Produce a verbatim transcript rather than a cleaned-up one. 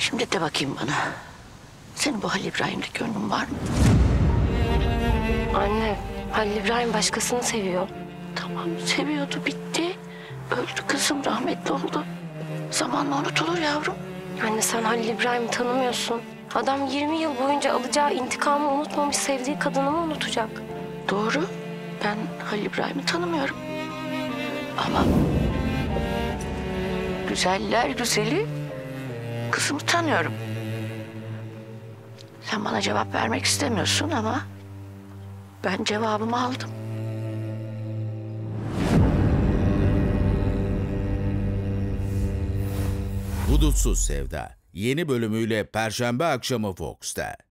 Şimdi de bakayım bana. Senin bu Halil İbrahim'de gönlün var mı? Anne, Halil İbrahim başkasını seviyor. Tamam, seviyordu, bitti. Öldü kızım, rahmetli oldu. Zamanla unutulur yavrum. Anne, sen Halil İbrahim'i tanımıyorsun. Adam yirmi yıl boyunca alacağı intikamı unutmamış, sevdiği kadını mı unutacak? Doğru. Ben Halil İbrahim'i tanımıyorum. Ama güzeller güzeli kızımı tanıyorum. Sen bana cevap vermek istemiyorsun ama ben cevabımı aldım. Hudutsuz Sevda yeni bölümüyle Perşembe akşamı Fox'ta.